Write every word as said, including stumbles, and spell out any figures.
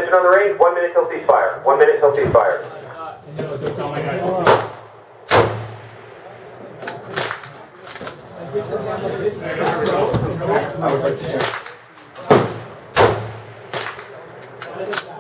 Attention on the range, one minute till ceasefire. One minute till ceasefire. I would like to share.